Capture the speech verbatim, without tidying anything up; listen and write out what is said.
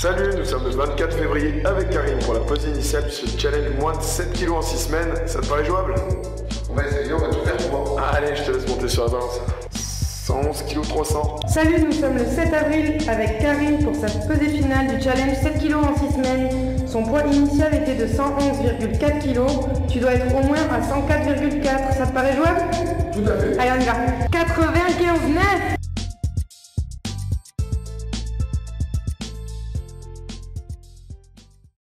Salut, nous sommes le vingt-quatre février avec Karim pour la pause initiale de ce challenge moins de sept kilos en six semaines. Ça te paraît jouable? On va essayer, on va tout faire pour moi. Allez, je te laisse monter sur la danse. cent onze kilos trois cents. Salut, nous sommes le sept avril avec Karim pour sa pesée finale du challenge sept kilos en six semaines. Son poids initial était de cent onze virgule quatre kilos. Tu dois être au moins à cent quatre virgule quatre. Ça te paraît jouable? Tout à fait. Allez, on y va.